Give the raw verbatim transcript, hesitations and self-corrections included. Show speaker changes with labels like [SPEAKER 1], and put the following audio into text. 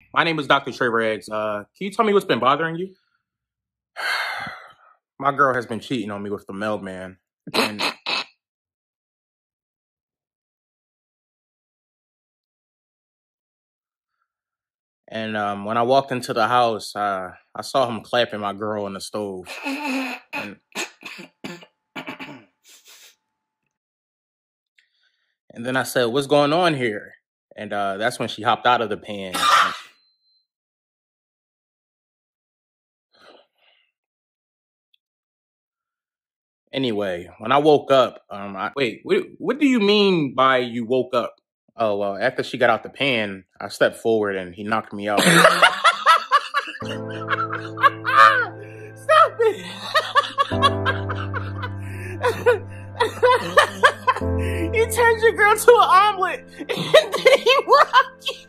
[SPEAKER 1] My name is Doctor Trevor Eggs. Uh, can you tell me what's been bothering you? My girl has been cheating on me with the mailman. And and um, when I walked into the house, uh, I saw him clapping my girl on the stove. And, and then I said, "What's going on here?" And uh, that's when she hopped out of the pan. Anyway, when I woke up, um, I, wait, what, what do you mean by you woke up? Oh, well, after she got out the pan, I stepped forward and he knocked me out.
[SPEAKER 2] Stop it! You turned your girl to an omelet and then he rocked you.